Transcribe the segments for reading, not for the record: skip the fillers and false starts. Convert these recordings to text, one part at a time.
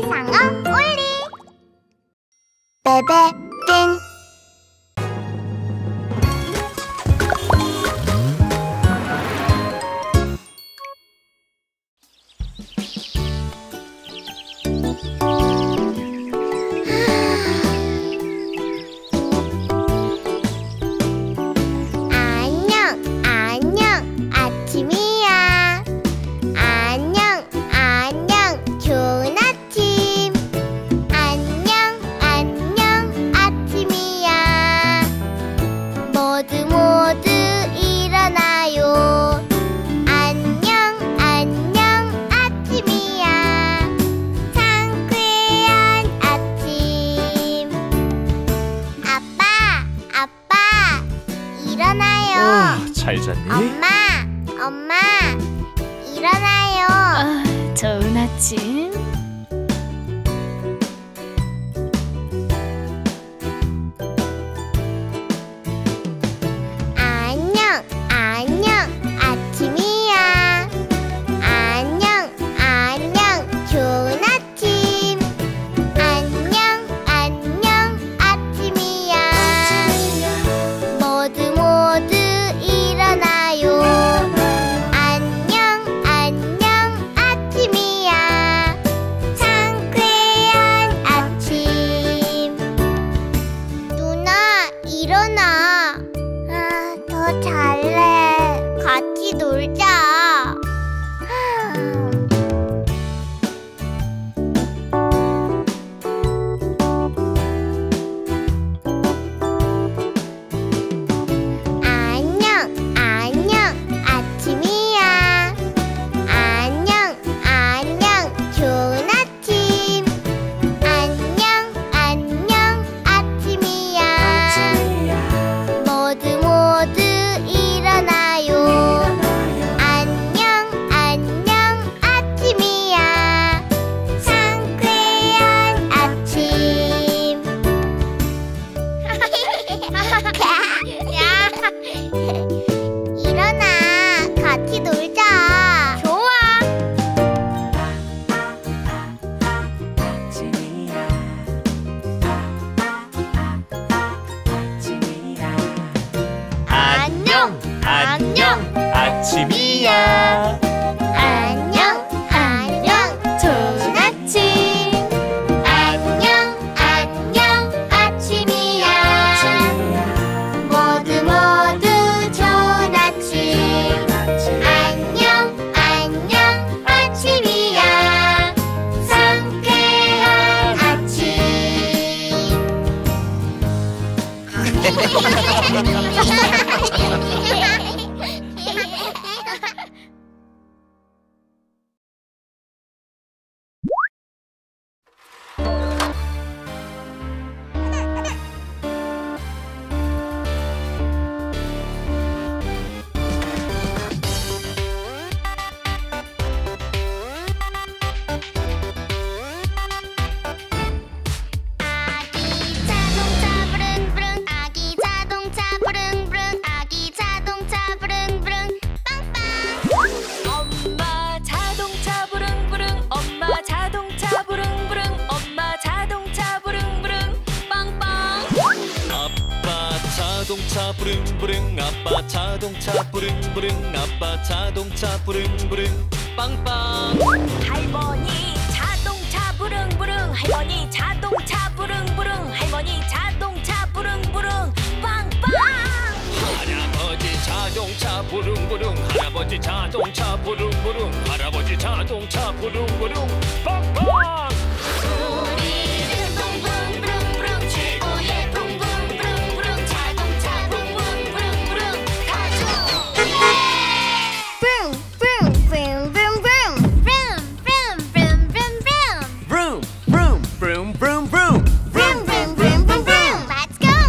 상어 올리 베베 띵 잘 잤니? 엄마, 일어나요. 좋은 아침. 안녕, 아침이야. 안녕, 좋은 아침. 안녕, 아침이야. 모두 일어나요. 안녕, 아침이야. 상쾌한 아침. 누나, 일어나. 더 잘래. 같이 놀자. 안녕, 아침이야. 안녕, 좋은 아침. 안녕, 아침이야. 모두 일어나요. 안녕, 아침이야. 상쾌한 아침. 일어나, 같이 놀자. 좋아. 안녕, 아침이야. 안녕, 좋은 아침. 안녕, 아침이야. 모두 좋은 아침. 안녕, 아침이야. 상쾌한 아침. 아기 자동차 부릉부릉 아기 자동차 부릉부릉 빵빵. 엄마 자동차 부릉부릉 엄마 자동차 부릉부릉 엄마 자동차 부릉부릉 빵빵. 아빠 자동차 부릉부릉 아빠 자동차 부릉부릉 아빠 자동차 부릉부릉 빵빵. 할머니 자동차 부릉부릉 할머니 자동차 부릉부릉 할머니 자동차 부릉부릉 빵빵. 할아버지 자동차 부릉부릉 할아버지 자동차 부릉부릉 할아버지 자동차 부릉부릉 빵빵. 우리는 붕붕붕붕 최고의 붕붕붕붕 자동차 붕붕붕붕 가족. Vroom, vroom, vroom, vroom, vroom. Let's go.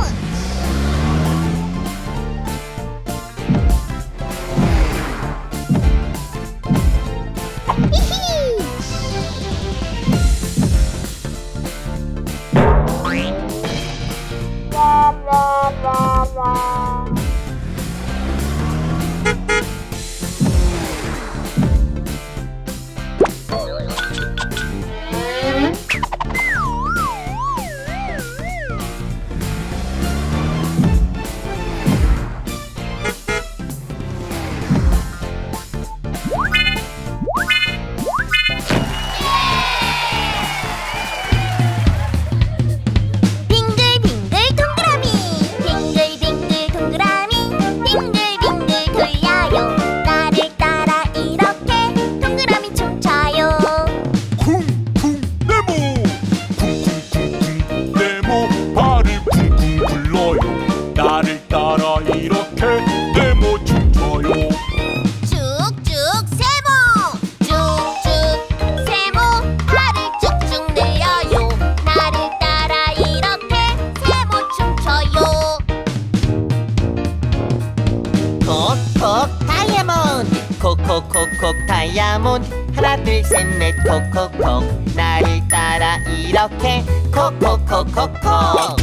다이아몬드 하나 둘 셋 넷 콕콕콕 나를 따라 이렇게 콕콕콕콕콕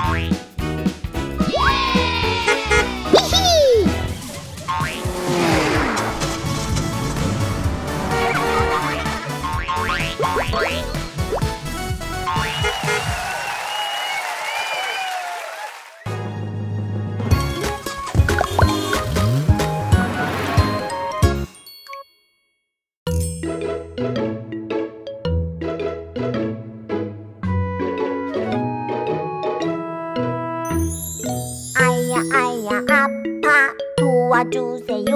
아야 아파 도와주세요.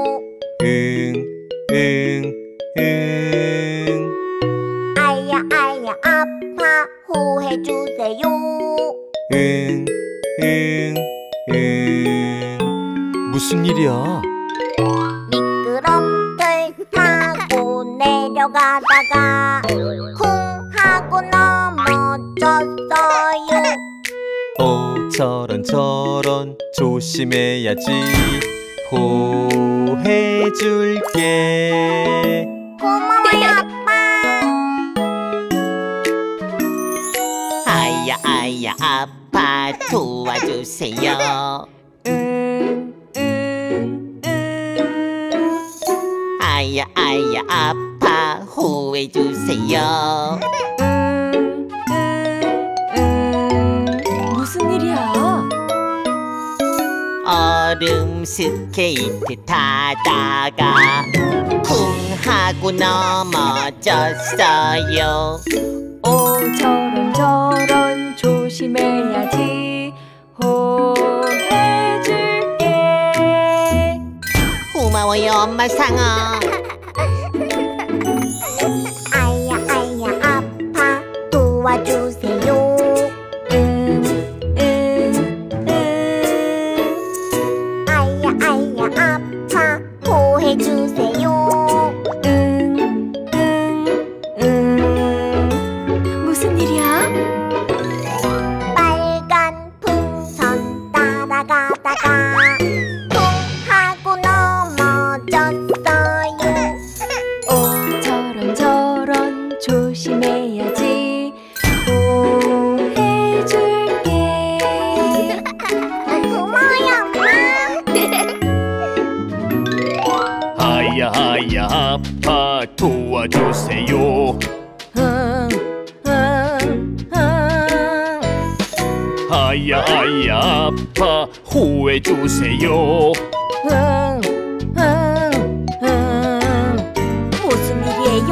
아야 아파 호해주세요. 무슨 일이야? 미끄럼틀 타고 내려가다가 쿵 하고 넘어졌어요. 저런 조심해야지. 호해줄게. 고마워요 아빠. 아야 아파 도와주세요. 아야 아파 호해주세요. 무슨 일이야? 얼음 스케이트 타다가 쿵 하고 넘어졌어요. 저런 조심해야지. 호해줄게. 고마워요 엄마 상어. 아야 아파 도와주세요. 아야 아파 호해주세요. 무슨 일이야? 빨간 풍선 따라가다가 쿵 하고 넘어졌어요. 저런 조심해야지. 호해줄게. 고마워요 엄마. 아야 아파 도와주세요. 아야 아파 호해주세요. 무슨 일이에요?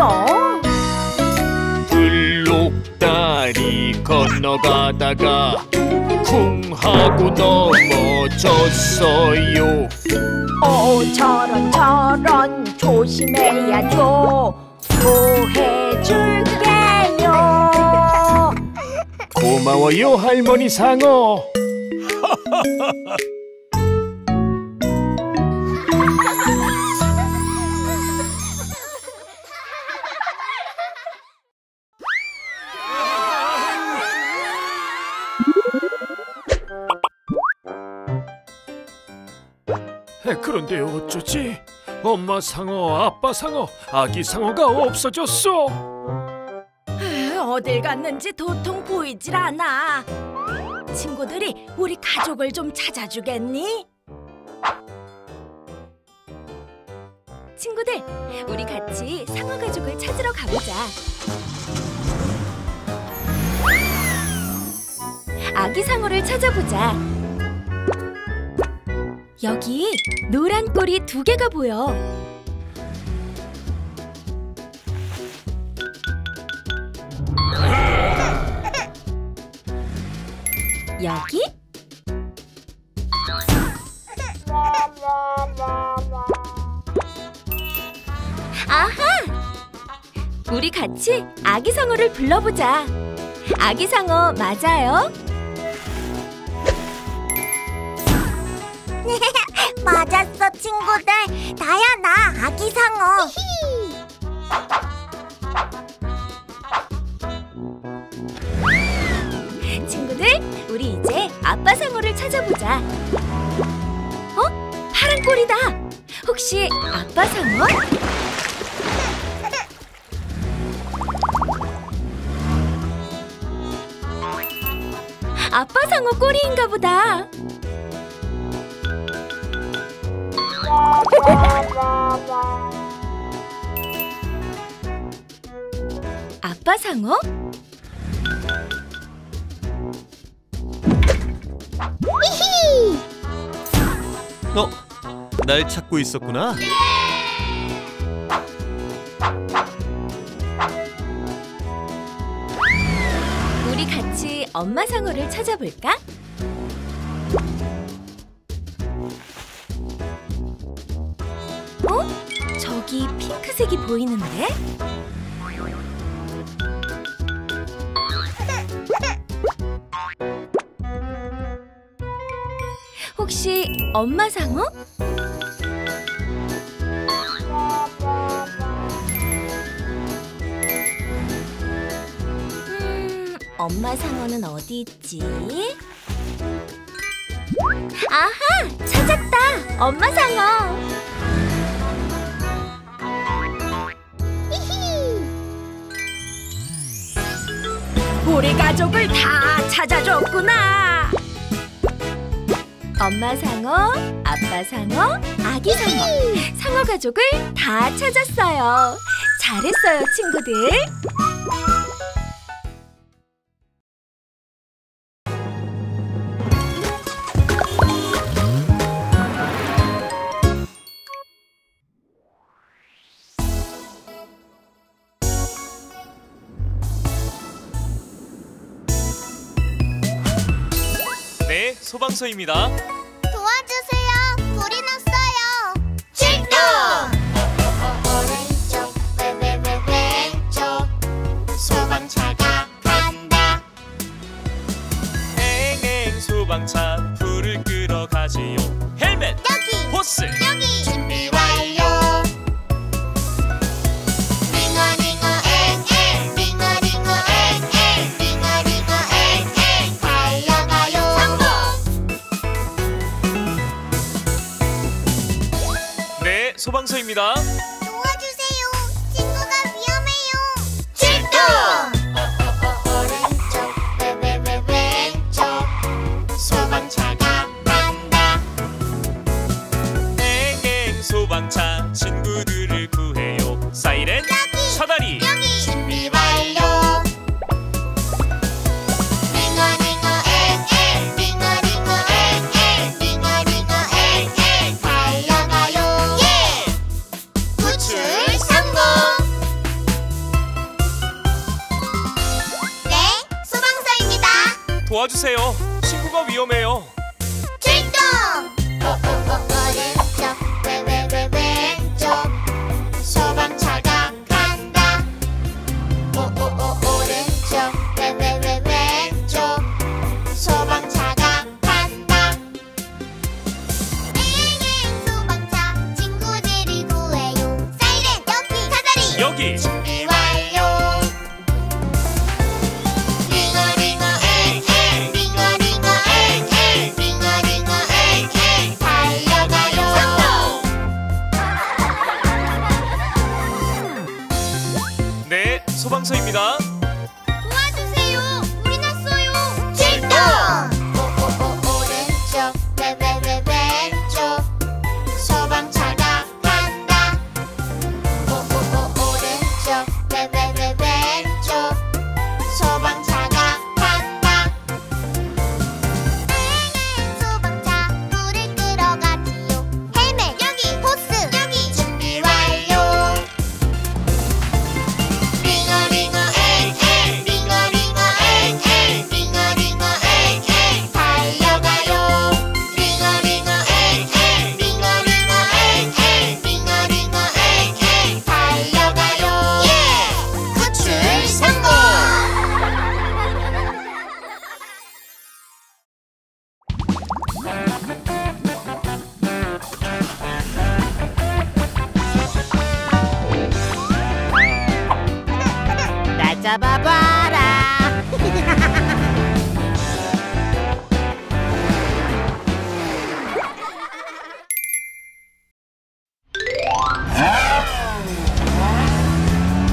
블록다리 건너가다가 쿵 하고 넘어졌어요. 저런 조심해야죠. 호해줄게요. 고마워요 할머니 상어. 그런데 어쩌지? 엄마 상어, 아빠 상어, 아기 상어가 없어졌어. 어딜 갔는지 도통 보이질 않아. 친구들이 우리 가족을 좀 찾아주겠니? 친구들, 우리 같이 상어 가족을 찾으러 가보자. 아기 상어를 찾아보자. 여기 노란 꼬리 2개가 보여. 여기? 아하! 우리 같이 아기 상어를 불러보자. 아기 상어 맞아요? 맞았어 친구들. 나야 나 아기 상어. 친구들, 우리 이제 아빠 상어를 찾아보자. 파란 꼬리다. 혹시 아빠 상어? 아빠 상어 꼬리인가 보다. 아빠 상어? 날 찾고 있었구나. 우리 같이 엄마 상어를 찾아볼까? 저기 핑크색이 보이는데? 혹시 엄마 상어? 엄마 상어는 어디 있지? 아하! 찾았다! 엄마 상어! 우리 가족을 다 찾아줬구나! 엄마 상어, 아빠 상어, 아기 상어, 상어 가족을 다 찾았어요. 잘했어요, 친구들. 네, 소방서입니다. 도와주세요. 불이 났어요. 출동! 오른쪽, 왼쪽. 소방차가 간다. 엥엥 소방차 불을 끄러 가지요. 헬멧, 여기! 호스, 여기! 준비 완료. 링어링어 엥엥 링어링어 엥엥 링어링어 엥엥 달려가요. 성공! 네, 소방서입니다. 도와주세요. 친구가 위험해요. 출동! 오른쪽, 왼쪽. 소방차가 간다. 엥엥 소방차 친구들을 구해요. 사이렌, 여기! 사다리, 여기! 준비 완료. 링어링어 엥엥 링어링어 엥엥 링어링어 엥엥 달려가요. 예! 구출 성공! 네, 소방서입니다. 도와주세요. 친구가 위험해요. 출동! 오른쪽, 왼쪽. 소방차가 간다. 오른쪽, 왼쪽. 소방차가 간다. 엥엥 소방차 친구들이 구해요. 사이렌 여기! 사다리! 여기, 준비 완료. 링어링어 엥엥 링어링어 엥엥 링어링어 엥엥 달려가요. 네, 소방서입니다. 도와주세요. 불이 났어요. 출동! 오른쪽, 왼쪽. 소방차가 간다. 오른쪽, 왼쪽. 소방차가 간다. 엥엥 소방차 불을 끄러 가지요. 헬멧 여기! 호스 여기! 준비 완료. 링어링어 엥엥 링어링어 엥엥 링어링어 엥엥 달려가요. 링어링어 엥엥 링어링어 엥엥 링어링어 엥엥 달려가요. 예! 구출 성공! 나 잡아봐라.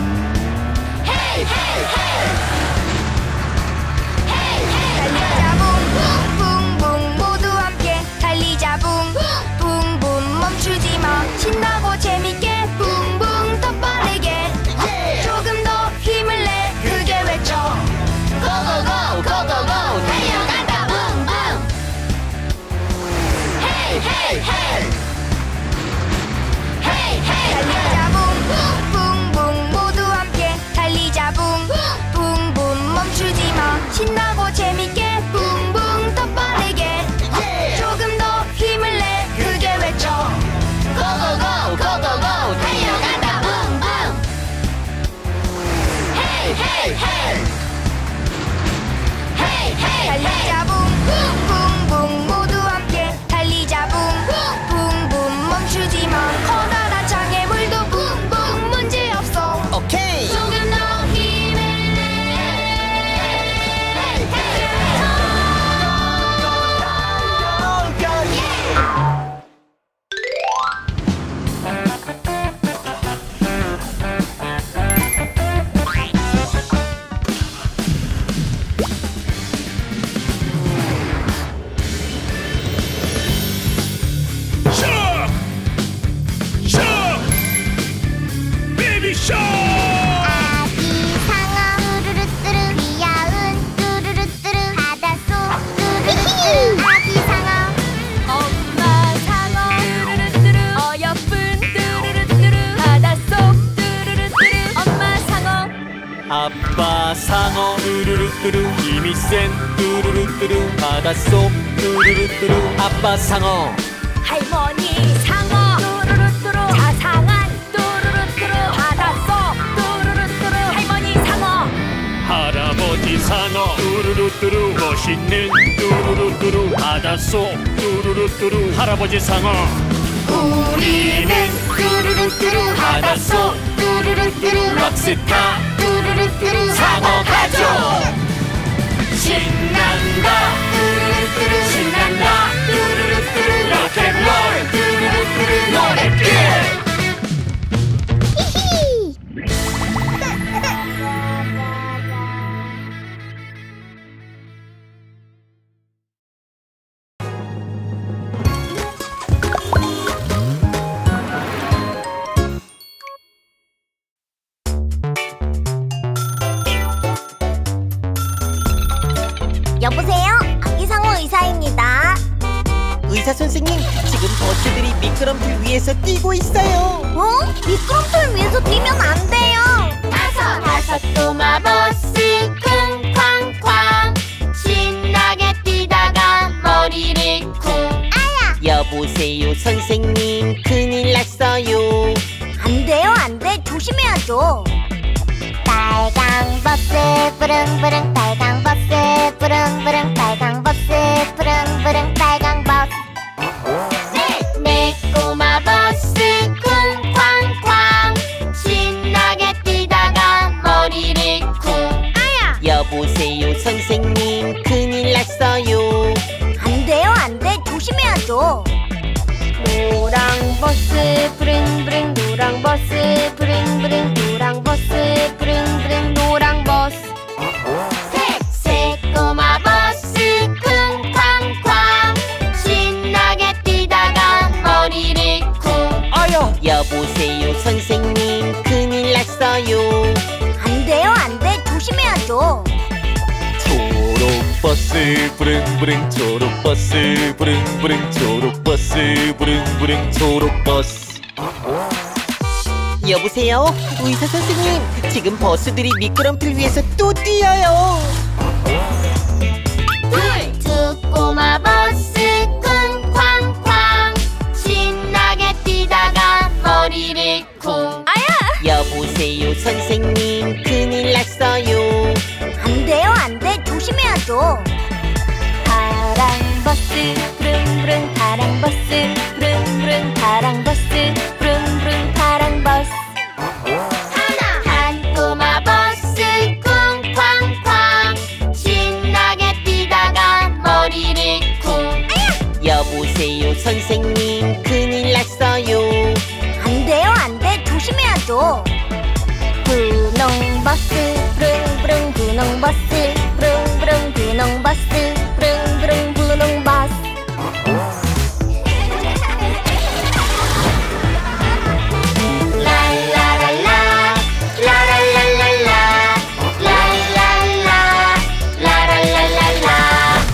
달려라 상어 뚜루루뚜루 힘이 센 뚜루루뚜루 바닷속 뚜루루뚜루 아빠 상어 할머니 상어 뚜루루뚜루 자상한 뚜루루뚜루 바닷속 뚜루루뚜루 할머니 상어 할아버지 상어 뚜루루뚜루 멋있는 뚜루루뚜루 바닷속 뚜루루뚜루 할아버지 상어 우리는 뚜루루뚜루 바닷속 뚜루루뚜루 락스타 뚜루루뚜루 상어 가족 신난다 뚜루루뚜루 신난다 뚜루루뚜루 로켓롤 뚜루루뚜루 노래 끝 히히 여보세요? 아기상어 의사입니다. 의사 선생님, 지금 버스들이 미끄럼틀 위에서 뛰고 있어요. 어? 미끄럼틀 위에서 뛰면 안 돼요. 다섯 꼬마 버스 쿵쾅쾅 신나게 뛰다가 머리를 쿵 아야 여보세요 선생님, 큰일 났어요. 안 돼요 안 돼 조심해야죠. 빨강 버스 부릉부릉 빨강 버스 부릉부릉 빨강 버스 부릉부릉 빨강 버스 네 꼬마 버스 쿵쾅쾅 신나게 뛰다가 머리를 쿵 아야 여보세요 선생님, 큰일 났어요. 안 돼요 안 돼 조심해야죠. 노랑 버스 부릉부릉 노랑 버스 부릉부릉 노랑 버스 부릉부릉 노랑 버스 새 꼬마 버스 쿵쾅쾅 신나게 뛰다가 머리를 쿵 어여, 여보세요 선생님, 큰일 났어요. 안 돼요 안 돼 조심해야죠. 초록버스 부릉부릉 초록버스 부릉부릉 초록버스 부릉부릉 초록버스 여보세요 의사 선생님, 지금 버스들이 미끄럼틀 위에서 또 뛰어요. 두 꼬마 버스 쿵쾅쾅 신나게 뛰다가 머리를 쿵 여보세요 선생님, 큰일 났어요. 안 돼요 안 돼 조심해야죠. 파랑 버스 부릉부릉 파랑 버스 부릉부릉 파랑 버스 부릉부릉 파랑 버스 한 꼬마 버스 쿵쾅쾅 신나게 뛰다가 머리를 쿵 여보세요 선생님, 큰일 났어요. 안 돼요 안 돼 조심해야죠. 분홍 버스 부릉부릉 분홍 버스 부릉부릉 분홍 버스 부릉부릉 분홍 버스 라라랄라 라라랄랄라 라라랄라 라라랄랄라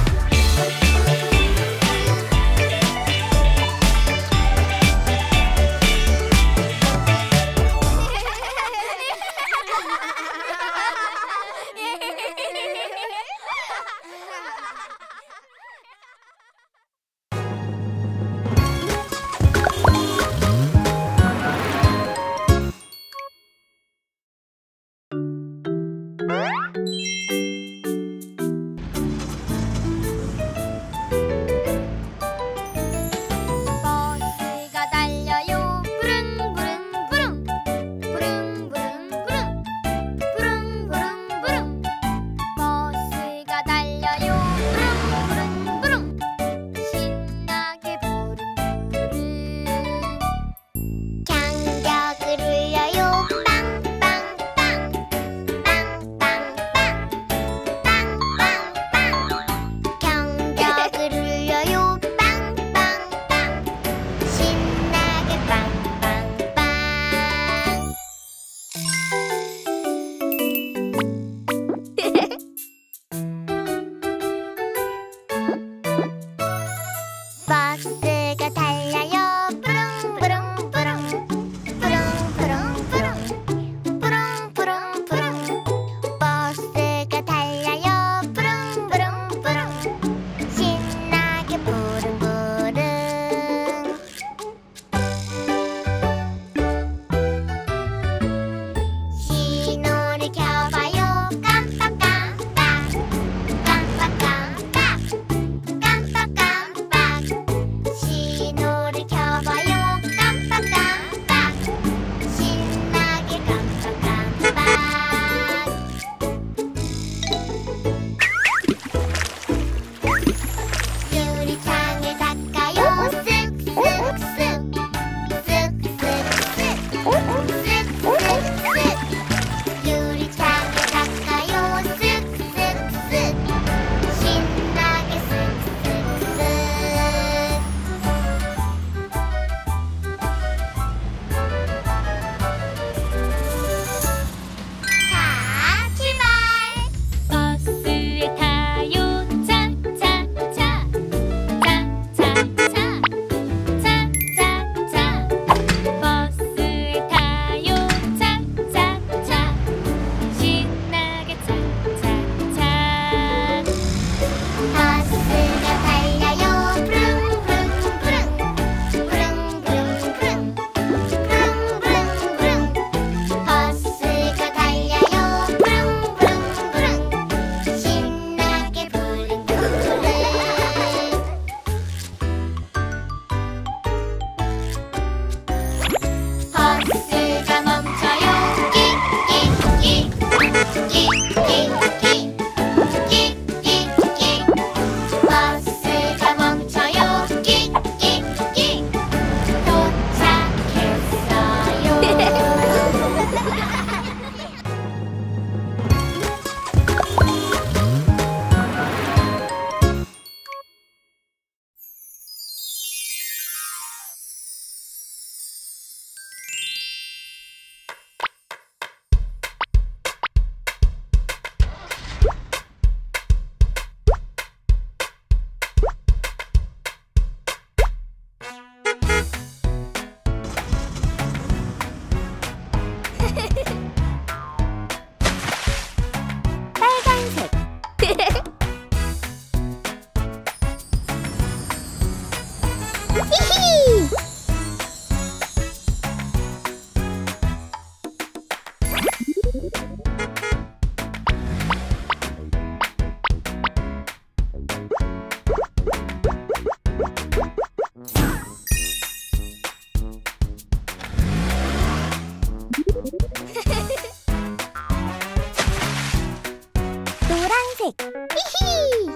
노란색. 히히.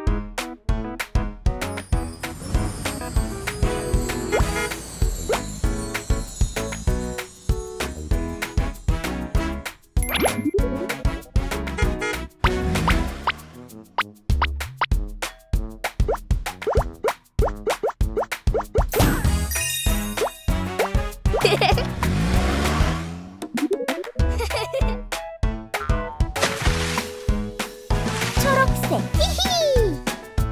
초록색. 히히.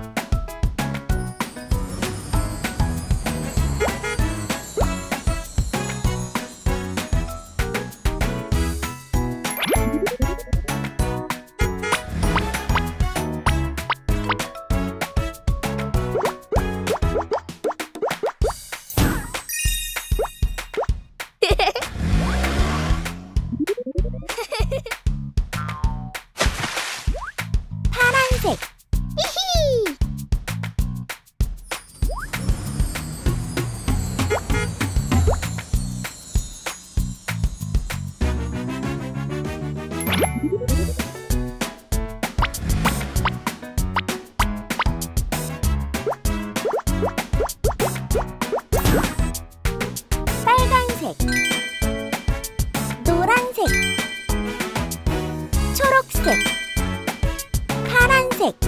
파란색. 히히. 빨간색. 노란색. 초록색. 파란색.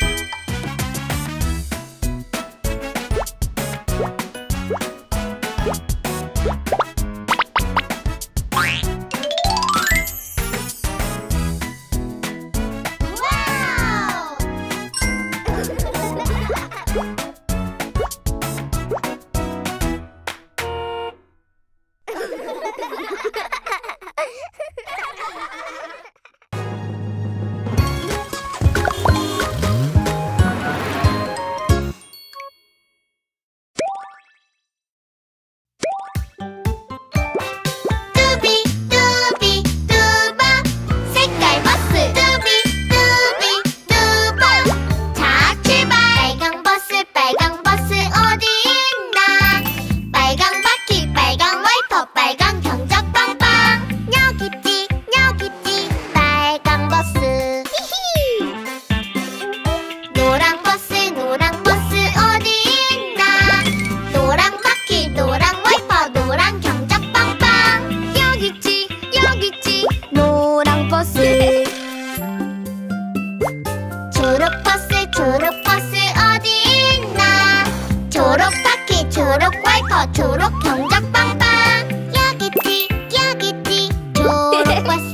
뚜비 뚜비 뚜바 색깔 버스. 뚜비 뚜비 뚜바 자 출발. 빨강 버스 어디 있나. 빨강 바퀴 빨강 와이퍼 빨강 경적 빵빵. 여기 있지 빨강 버스. 히히. 노랑 버스 어디 있나. 노랑 바퀴 노랑 와이퍼 노랑 경적 빵빵. 여기 있지 노랑 버스. 초록 버스 어디 있나. 초록 바퀴 초록 와이퍼 초록 경적 빵빵. 여기 있지 초록 버스.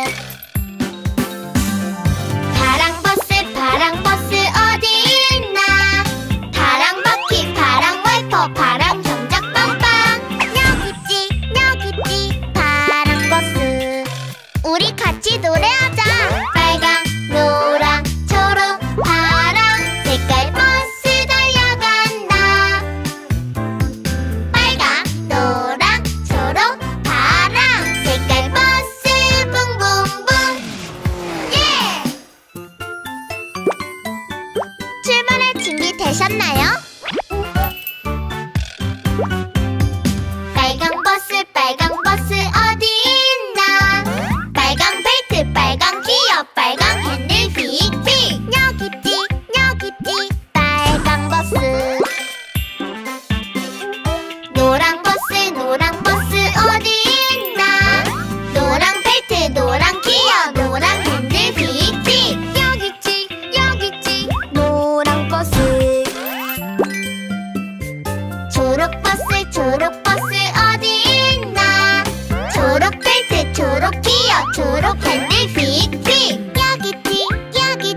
파랑 버스 어디 있나. 파랑 바퀴 파랑 와이퍼 파랑 경적 빵빵. 여기 있지 파랑 버스. 우리 같이 노래하자. 빨강 노랑 초록 파랑 색깔 버스 달려간다. 빨강 노랑 초록 파랑 색깔 버스 붕붕붕. 예! 출발할 준비 되셨나요? 빨강 버스 어디 있나. 빨강 벨트 빨강 기어 빨강 핸들 휙휙. 여기 있지 빨강 버스. 노랑 버스 어디 있나. 노랑 벨트 노랑 기어 노랑 핸들 휙휙. 여기 있지 노랑 버스. 초록 버스 어디 있나. 초록 벨트 초록 기어 초록 핸들 휙휙. 여기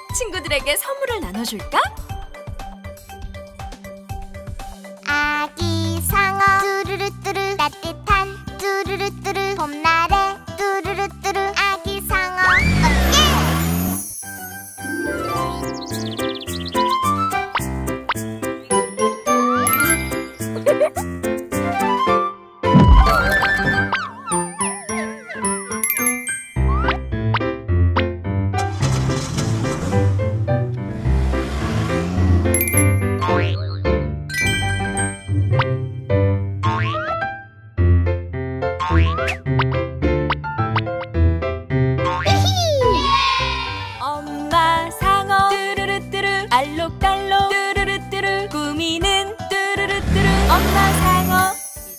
친구들에게 선물을 나눠줄까? 아기 상어 뚜루루뚜루 따뜻한 뚜루루뚜루 봄날에 뚜루루뚜루 아기 상어 엄마 상어 뚜루루뚜루 알록달록 뚜루루뚜루 꾸미는 뚜루루뚜루 엄마 상어.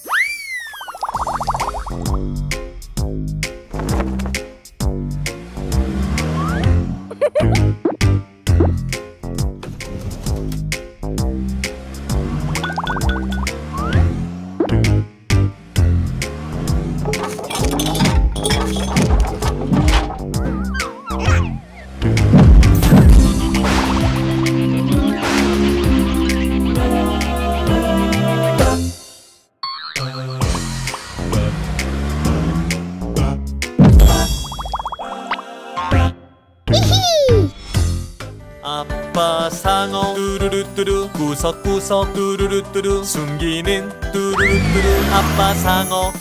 아빠 상어 뚜루루뚜루 구석구석 뚜루루뚜루 숨기는 뚜루루뚜루 아빠 상어.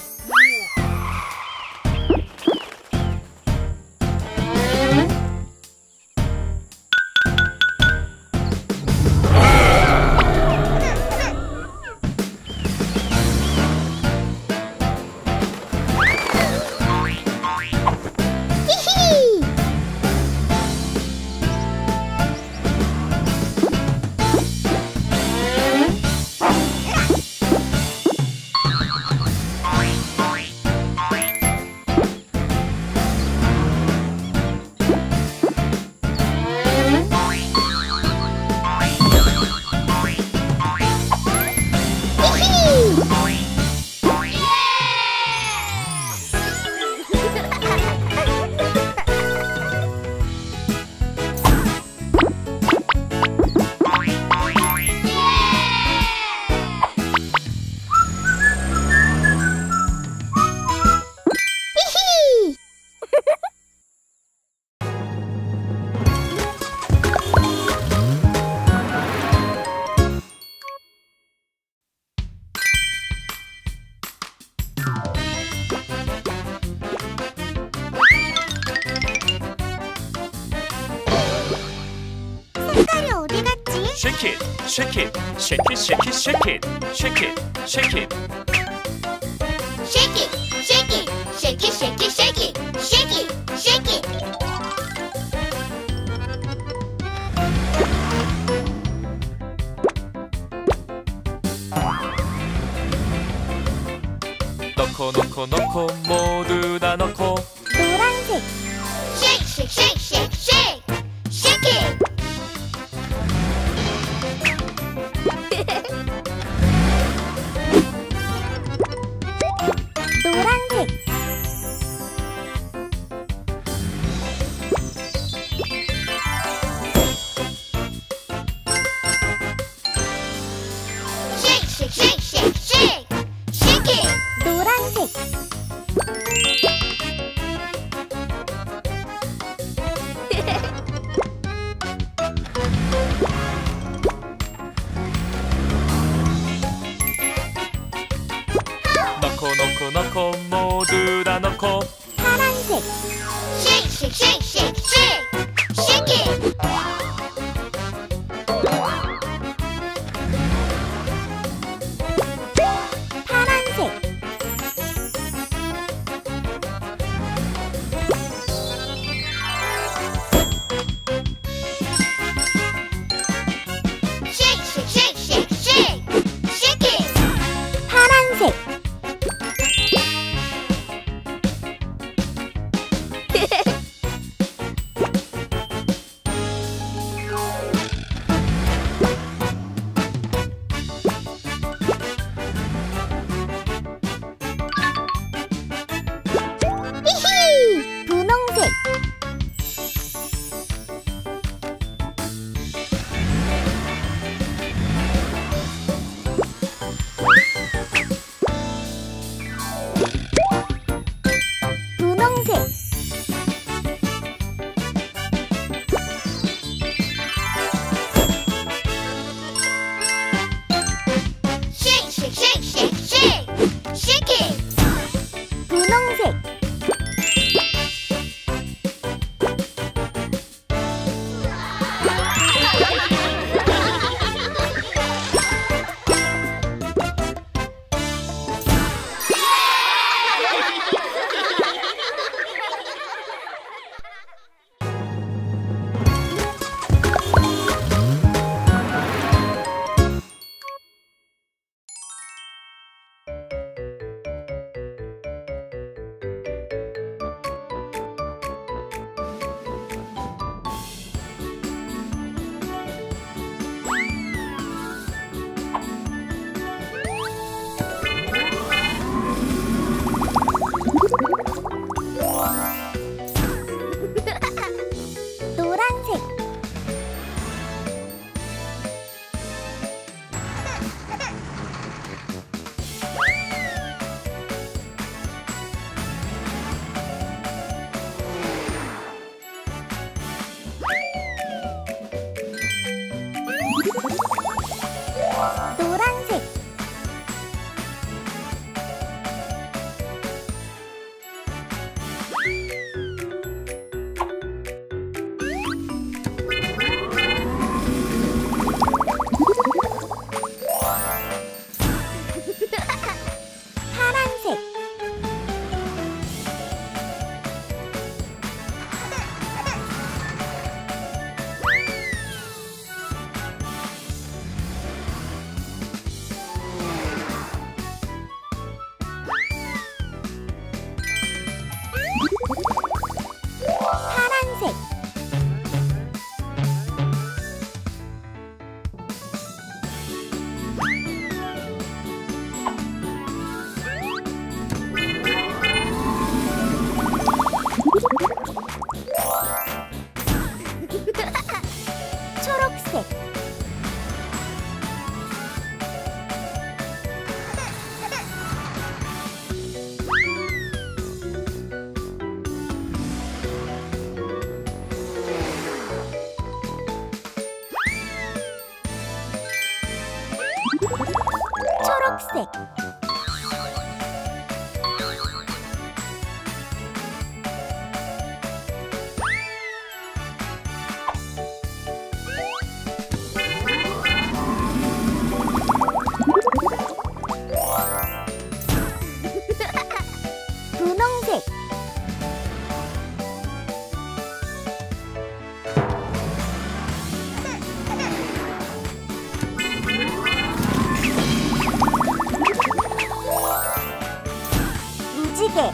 색깔이 어디 갔지? Shake it, shake it, shake it, shake it, shake it, shake it, shake it. Shake it, shake it, shake it, shake it, shake it, shake it, shake it. 넣고 넣고 넣고 모두 다 넣고 노란색. Shake, shake, shake, shake, shake, shake it. 노란색. Shake, shake, shake, shake, shake, shake it. 노란색. 넣고 넣고 넣고 모두 다 넣고 파란색. Shake, shake, shake, shake, shake, shake it. 파란색. Shake, shake, shake, shake, shake, shake it. 파란색. 파란색. 노란색. 파란색. 파란색. 초록색. 초록색. 분홍색. 무지개.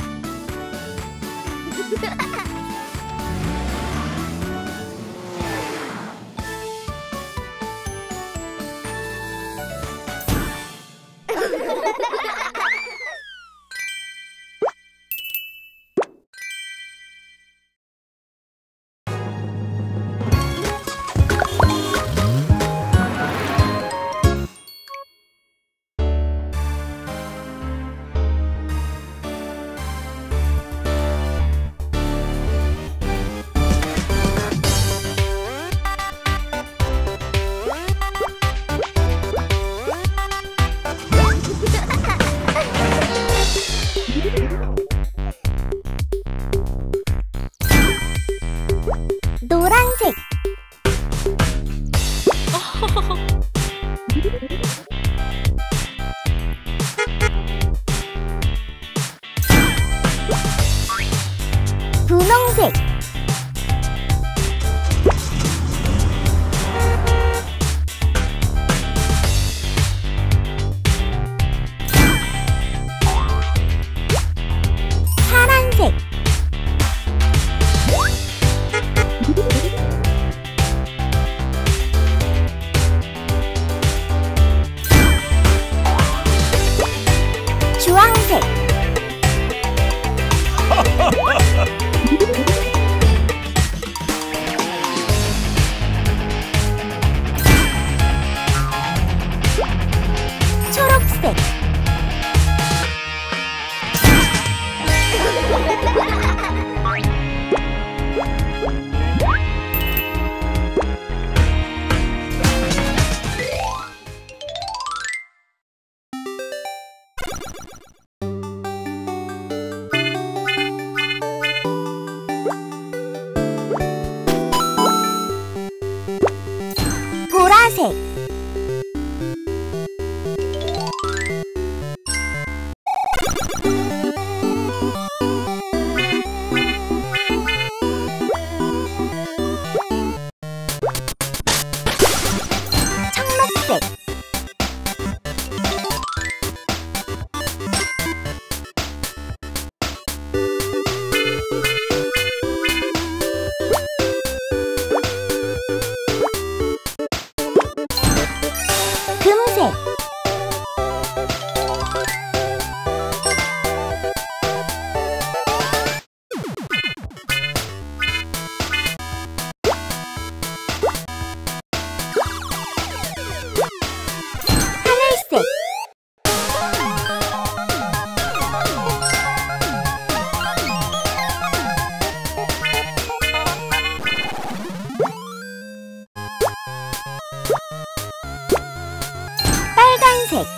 노란색. 분홍색. 파란색. 주황색. 초록색. 보라색. 청록색. 흰색.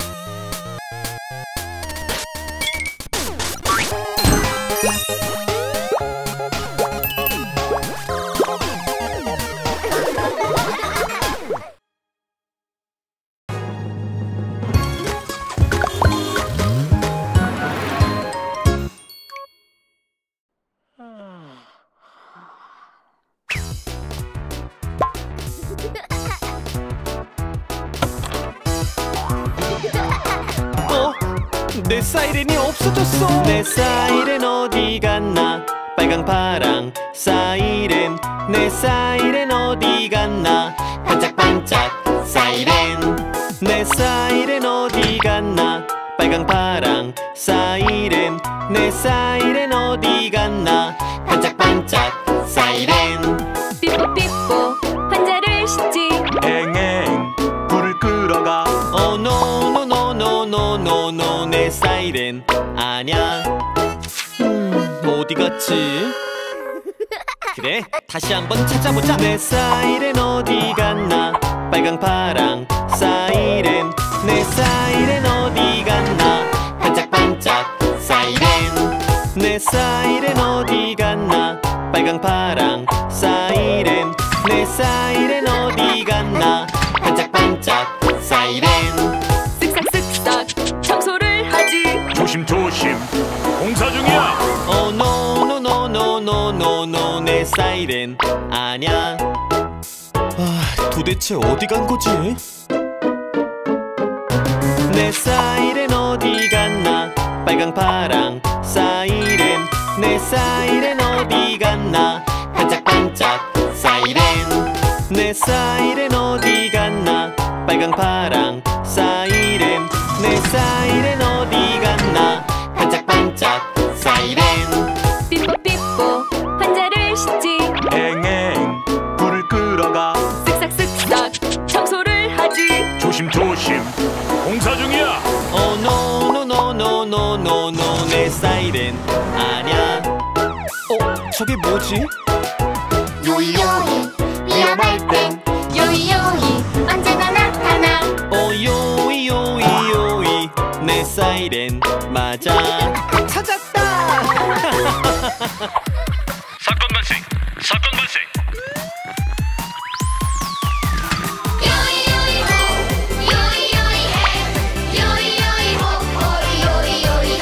내 사이렌이 없어졌어. 내 사이렌 어디 갔나? 빨강 파랑 사이렌. 내 사이렌 어디 갔나? 반짝반짝 사이렌. 내 사이렌 어디 갔나? 빨강 파랑 사이렌. 내 사이렌 어디 갔나? 반짝반짝 사이렌. 삐뽀삐뽀 환자를 싣지. 앵앵 불을 끌어가. 노노노노노노노 내 사이렌 아냐. 어디 갔지? 그래 다시 한번 찾아보자. 내 사이렌 어디 갔나? 빨강 파랑 사이렌. 내 사이렌 어디 갔나? 반짝반짝 사이렌. 내 사이렌 어디 갔나? 빨강 파랑 사이렌. 내 사이렌 어디 갔나? 반짝반짝 사이렌. 쓱싹쓱싹 청소를 하지. 조심조심 공사 중이야. 노노노노노노노 내 사이렌 아냐. 도대체 어디 간 거지? 내 사이렌 어디 갔나? 빨강 파랑 사이렌. 내 사이렌 어디 갔나? 반짝반짝 사이렌. 내 사이렌 어디 갔나? 빨강 파랑 사이렌. 내 사이렌 어디 갔나? 반짝반짝 사이렌. 삐뽀삐뽀 환자를 싣지. 앵앵 불을 끌어가. 쓱싹쓱싹 청소를 하지. 조심조심 공사 중이야. 노노노노노노노 내 사이렌 아냐. 저게 뭐지? 요이요이 위험할 땐 요이요이 언제나 나타나. 요이요이요이 내 사이렌 맞아. 찾았다. 사건 발생. 사건 발생. 요이요이호 요이요이해 요이요이호 요이요이해.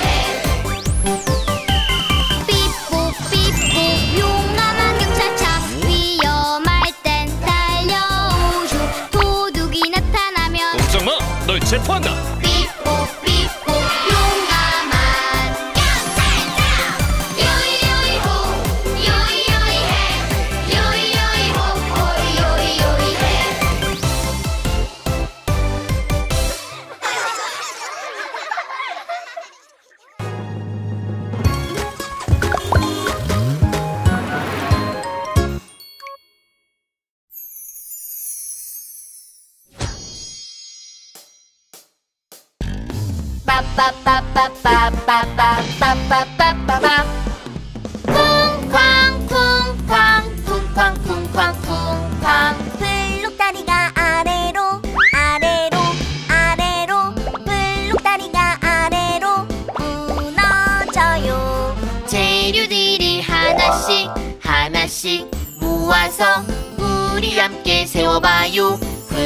삐뽀삐뽀 용감한 경찰차. 위험할 땐 달려오쇼. 도둑이 나타나면 꼼짝마 널 체포한다. 삐뽀삐뽀 용감한 경찰차. 요이요이호 요이요이해 요이요이호 요이요이해. 빠빠빠빠빠빠빠빠빠빠빠. 쿵쾅쿵쾅쿵쾅쿵쾅쿵쾅. 블록다리가 아래로 아래로 아래로. 블록다리가 아래로 무너져요. 재료들이 하나씩 하나씩 모아서 우리 함께 세워봐요.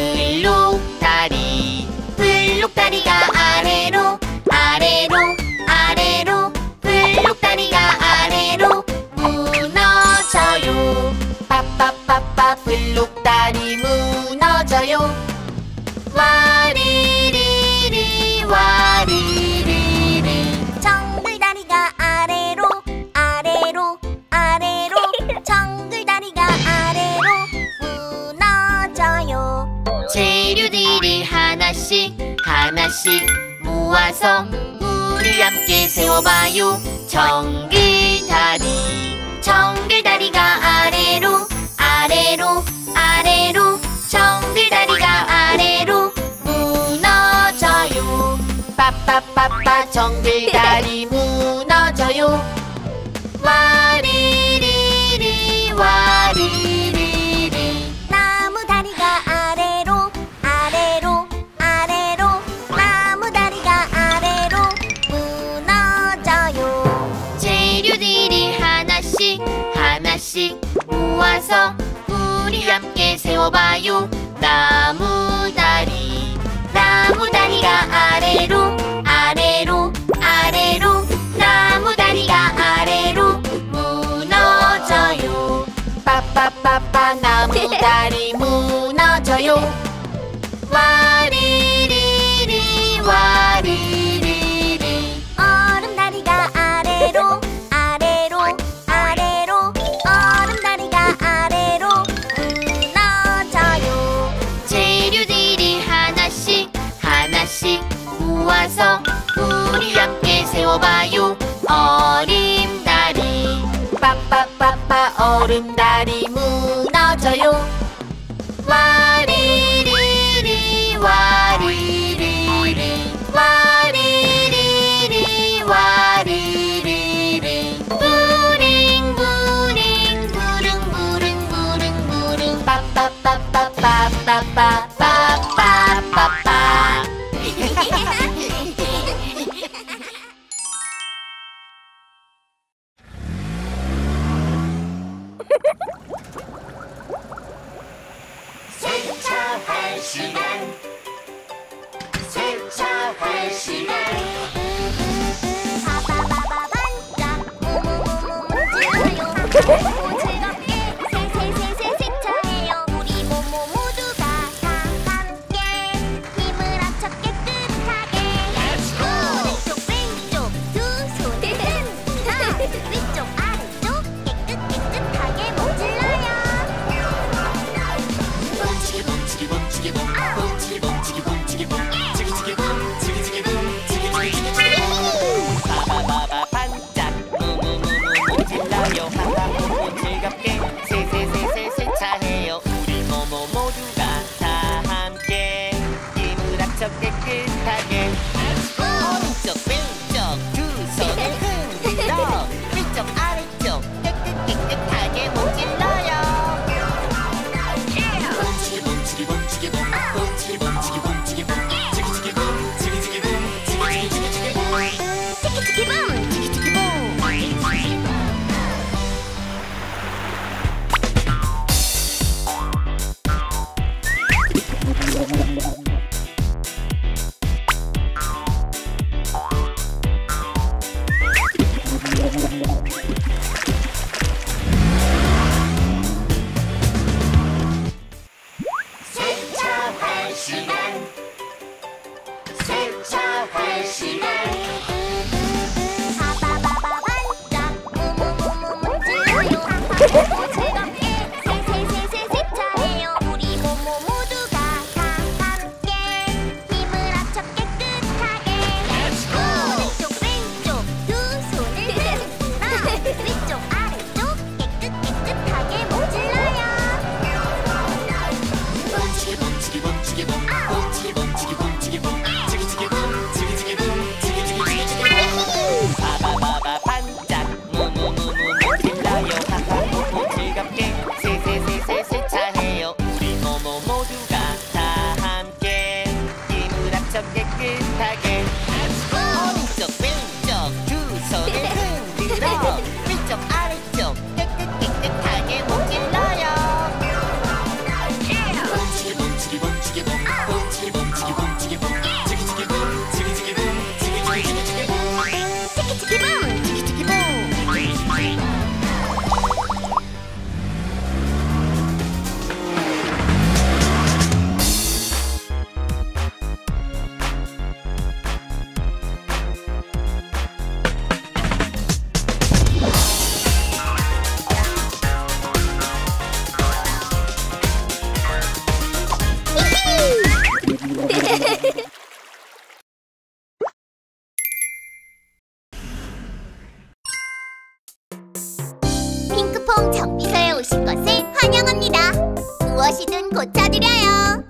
블록다리. 블록다리가 아래로 아래로 아래로. 블록다리가 아래로 무너져요. 빠빠빠빠 블록다리 무너져요. 와리리리 와리리리. 정글다리가 아래로 아래로 아래로. 정글다리가 아래로 무너져요. 재료들이 하나씩 하나씩 모아서 우리 함께 세워봐요. 정글다리. 정글다리가 아래로 아래로 아래로. 정글다리가 아래로 무너져요. 빠빠빠빠 정글다리 무너져요. 와리리리 와리리리. 나무다리가 아래로 아래로 아래로. 세워봐요. 나무다리 나무다리가 아래로 아래로 아래로 나무다리가 아래로 무너져요. 빠빠빠빠 나무다리 무너져요. 와리리리 와리리리 얼음다리가 아래로 아래로 아래로 얼음다리가 아래로 무너져요. 재료들이 하나씩 하나씩 모아서 우리 함께 세워봐요. 얼음다리 빠빠빠빠 얼음다리 무너져요. 와리리리 와리리리 와리리리 와리리리 부릉 부릉 부릉 부릉 부릉 부릉 빠빠빠빠빠빠빠빠빠빠 세차할 시간 세차할 시간 바바바바 반짝 모모모모 찔러요. 즐겁게 세세세세 세차해요. 우리 모모 모두가 다 함께 힘을 합쳐 깨끗하게. 오른쪽 왼쪽 두 손을 흔들어 위쪽 아래쪽 깨끗하게 모질러요. 뭉치기 뭉치기 뭉치기 뭉 뭉치기 뭉치기 뭉치기 뭉 치기치기 뭉 치기치기 뭉 치기치기 뭉 바바바바 반짝 무무무무 질러요. 하하호호 즐겁게 세세세세 세차해요. 우리 모모 모두가 다 함께 힘을 합쳐 깨끗하게. 오른쪽 왼쪽 두 손을 흔들어 위쪽 아래쪽 깨끗하게 모질러요. 뭉치기 뭉치기 뭉치기 뭉 뭉치기 뭉치기 뭉치기 뭉 치기치기 뭉 치기치기 뭉 치기치기 뭉 치기치기 뭉 치기치기 뭉 세차할 시간 세차할 시간 바바바바 반짝 모모모모 찔러요. 즐겁게 세세세세 세차해요. 우리 모모 모두가 다 함께 힘을 합쳐 깨끗하게. 오른쪽 왼쪽 두 손을 흔들어 위쪽 아래쪽 깨끗하게 모질러요. 뭉치기 뭉치기 뭉치기 뭉 뭉치기 뭉치기 뭉치기 뭉 치기치기 뭉 치기치기 뭉 치기치기 치기치기 뭉 바바바바 반짝 무무무무 질러요. 하하호호 즐겁게 세세세세 세차해요. 우리 모모 모두가 다 함께 힘을 합쳐 깨끗하게. 오른쪽 왼쪽 두 손을 흔들어 위쪽 아래쪽 깨끗하게 모질러요. 뭉치기 뭉치기 뭉치기 뭉 뭉치기 뭉치기 뭉치기 뭉 치기치기 뭉 치기치기 뭉 치기치기 치기치기 뭉 치기치기 뭉 치기치기 뭉 핑크퐁 정비소에 오신 것을 환영합니다. 무엇이든 고쳐드려요.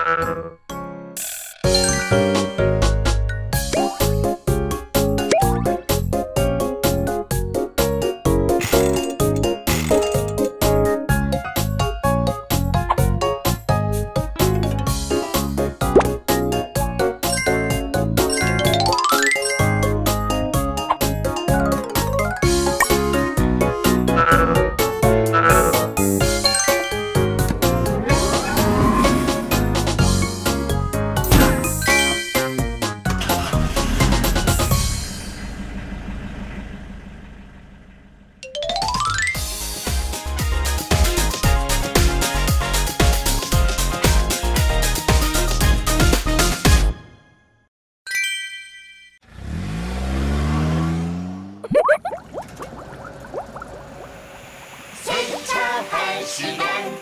세차할 시간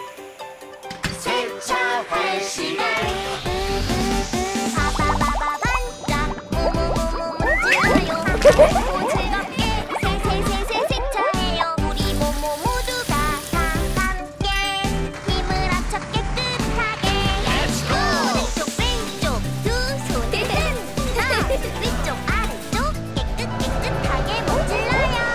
세차할 시간 바바바바 반짝 모모모모 문질러요 오 즐겁게 세세세세 세차해요 우리 모모 모두가 다 함께 힘을 합쳐 깨끗하게 오른쪽 왼쪽 두 손을 흔들어 위쪽 아래쪽 깨끗하게 문질러요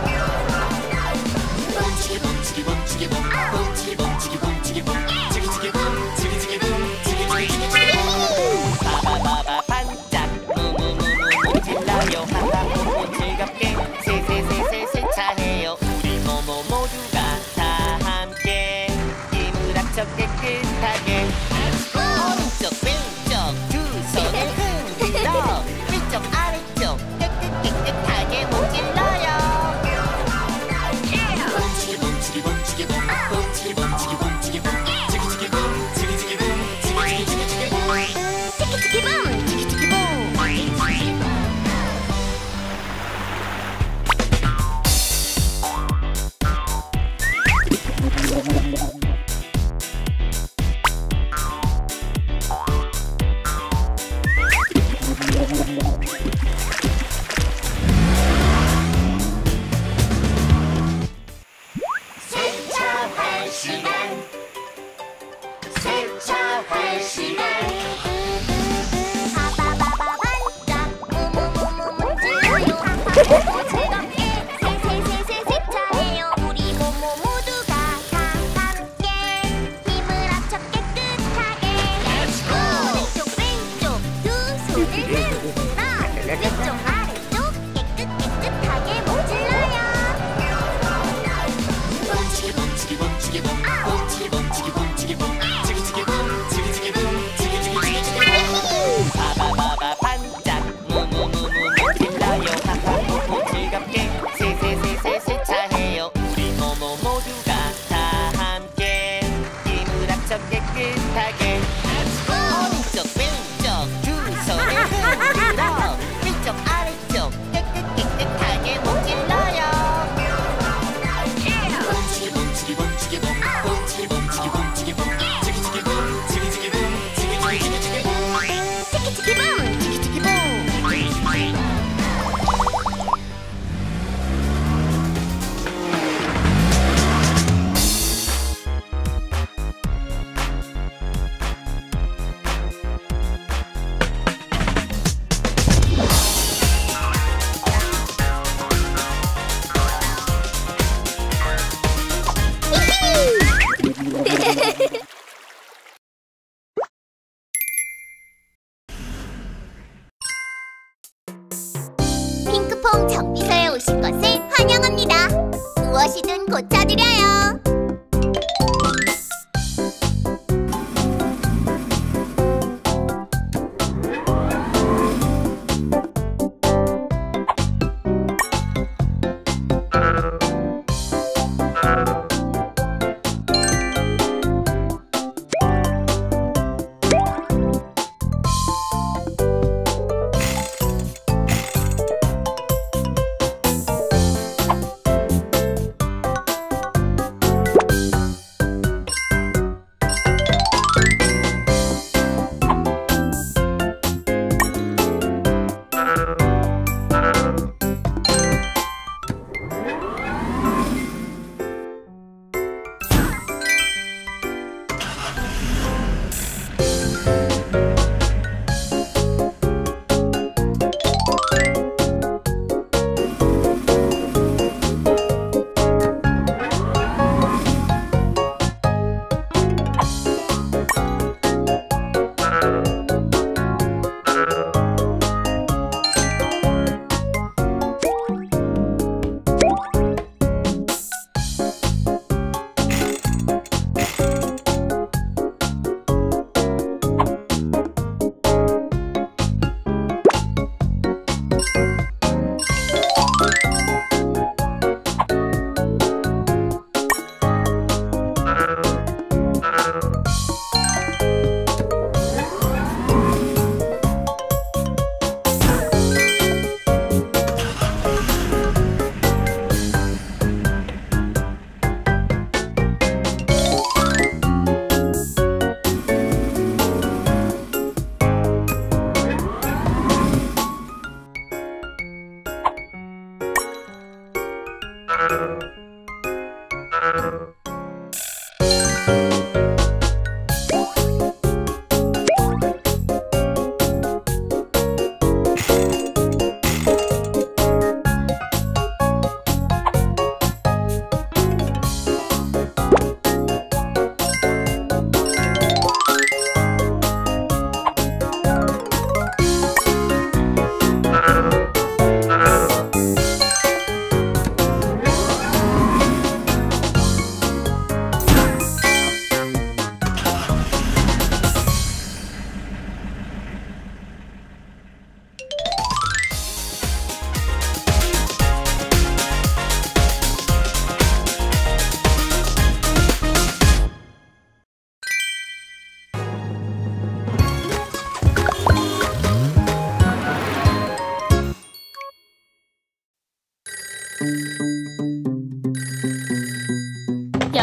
뭉치기 뭉치기 뭉치기 뭉 뭉치기 뭉치기 뭉치기 뭉 지기지기 뭉 지기지기 뭉 지기지기 뭉 바바바바 반짝 무무무무 문질러요 하하호호 즐겁게 세세세세 세차해요 우리 모모 모두가 다 함께 힘을 합쳐 깨끗하게 오른쪽 왼쪽 두 손을 흔들어 위쪽 아래쪽 깨끗하게 문질러요 뭉치기 뭉치기 뭉치기 뭉 뭉치기 뭉치기 뭉치기 뭉 지기지기 뭉 지기지기 뭉 지기지기 뭉 지기지기 뭉 지기지기 뭉 세차할 시간 세차할 시간 바바바바 반짝 모모모모 문질러요 오 즐겁게 세세세세 세차해요 우리 모모 모두가 다 함께 힘을 합쳐 깨끗하게 오른쪽 왼쪽 두 손을 흔들어 위쪽 아래쪽 깨끗하게 문질러요 뭉치기 뭉치기 뭉치기 뭉 뭉치기 뭉치기 뭉치기 뭉 지기지기 뭉 지기지기 뭉 지기지기 뭉 바바바바 반짝 무무무무 문질러요 하하호호 즐겁게 세세세세 세차해요 우리 모모 모두가 다 함께 힘을 합쳐 깨끗하게 오른쪽 왼쪽 두 손을 흔들어 위쪽 아래쪽 깨끗하게 문질러요 뭉치기 뭉치기 뭉치기 뭉 뭉치기 뭉치기 뭉치기 뭉 지기지기 뭉 지기지기 뭉 지기지기 뭉 지기지기 뭉 지기지기 뭉 핑크퐁 정비소에 오신 것을 환영합니다. 무엇이든 고쳐드려요.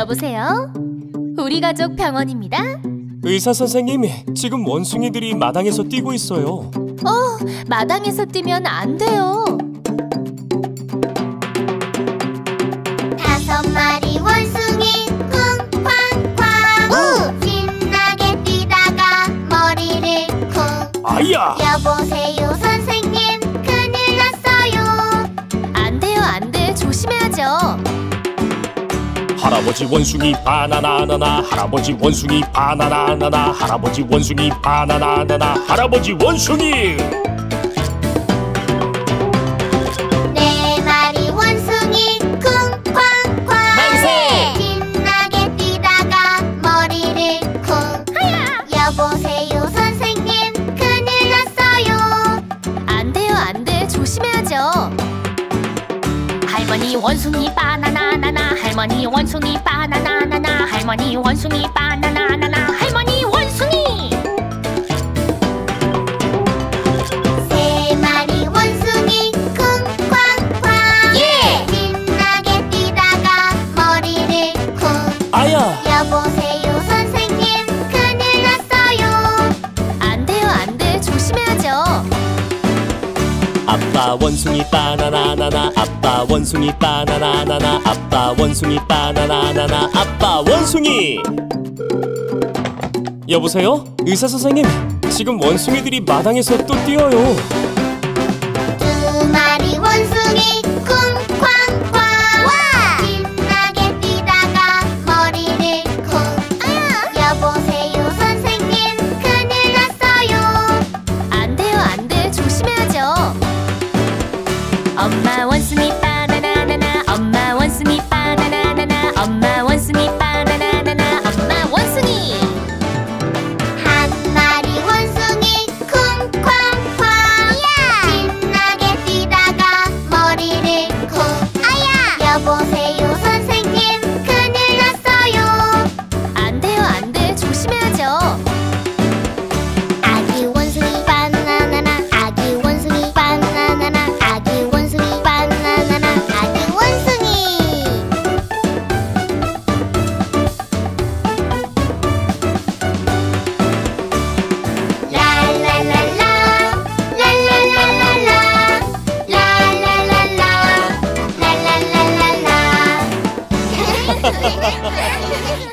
여보세요? 우리 가족 병원입니다. 의사 선생님, 지금 원숭이들이 마당에서 뛰고 있어요. 마당에서 뛰면 안 돼요. 5마리 원숭이 쿵쾅쾅 신나게 뛰다가 머리를 쿵. 아야! 여보세요 선생님, 큰일 났어요. 안 돼요, 안 돼. 조심해야죠. 할아버지 원숭이 바나나나나 할아버지 원숭이 바나나나나 할아버지 원숭이 바나나나나 할아버지 원숭이 4마리 원숭이 쿵쾅쾅 만세! 신나게 뛰다가 머리를 쿵. 여보세요 선생님, 큰일 났어요. 안 돼요, 안 돼. 조심해야죠. 할머니 원숭이 바나나나나 할머니 원숭이 바나나나나 할머니 원숭이 바나나나나 할머니 원숭이 3마리 원숭이 쿵쾅쾅 신나게 뛰다가 머리를 쿵. 아야! 여보세요 선생님, 큰일 났어요. 안 돼요, 안 돼. 조심해야죠. 아빠 원숭이 바나나나나 아빠 원숭이 바나나나나 아빠 원숭이 바나나나나 아빠 원숭이 여보세요? 의사 선생님, 지금 원숭이들이 마당에서 또 뛰어요. 2마리 원숭이 쿵쾅쾅 신나게 뛰다가 머리를 쿵. 여보세요 선생님, 큰일 났어요. 안 돼요, 안 돼. 조심해야죠. 엄마 원숭이 바나나나나 엄마 원숭이 바나나나나 엄마 원숭이 바나나나나 엄마 원숭이 1마리 원숭이 쿵쾅쾅 신나게 뛰다가 머리를 쿵. 여보세요 선생님, 큰일 났어요. 안 돼요, 안 돼. 조심해야죠. 아기 원숭이 바나나나 아기 원숭이 바나나나 아기 원숭이 바나나나 아기 원숭이 라라라라 라라라라라 라라라라 라라라라라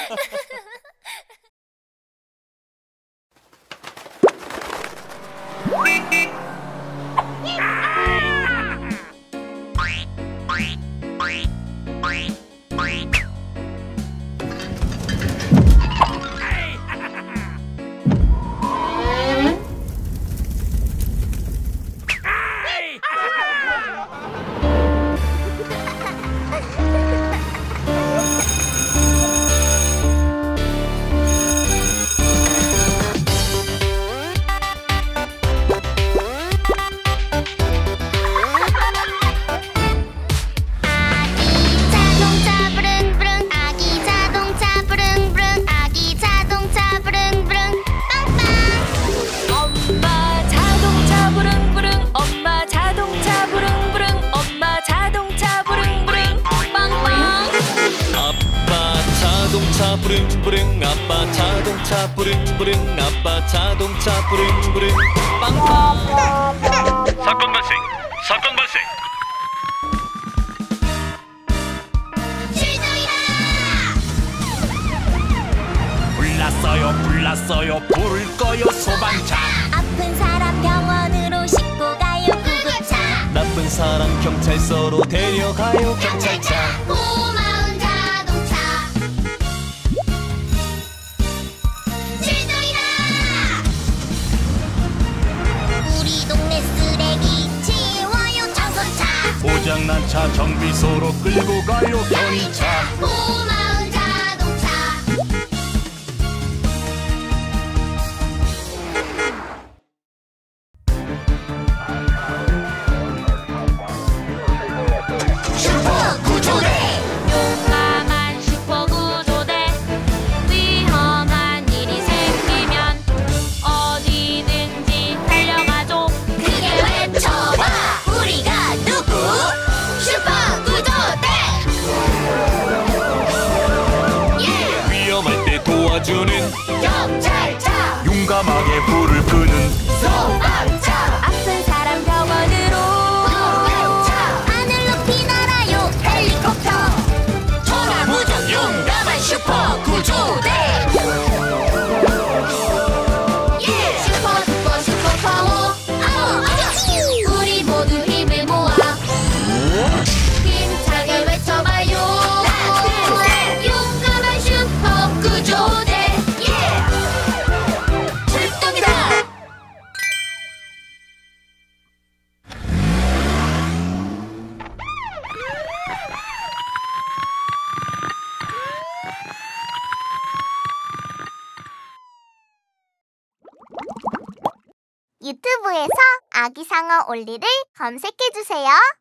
부릉부릉 아빠 자동차 부릉부릉 아빠 자동차 부릉부릉 빵빵 사건 발생 사건 발생 불났어요 불을 꺼요 소방차 아픈 사람 병원으로 싣고 가요 구급차 나쁜 사람 경찰서로 데려가요 경찰차 고마운 자동차 출동이다 우리 동네 쓰레기 치워요 청소차 고장난 차 정비소로 끌고 가요 견인차 고마운 자동차 슈퍼구조대 용감한 슈퍼구조대 위험한 일이 생기면 어디든지 달려가죠. 크게 외쳐봐 우리가 누구 슈퍼구조대 용감하게 불을 끄는 소방차 아픈 사람 병원으로 하늘 높이 날아요 헬리콥터 천하무적 용감한 슈퍼 구조대 슈퍼 파워 우리 모두 힘을 모아 힘차게 외쳐봐요 용감한 슈퍼 구조대 출동이다 유튜브에서 아기상어 올리를 검색해주세요.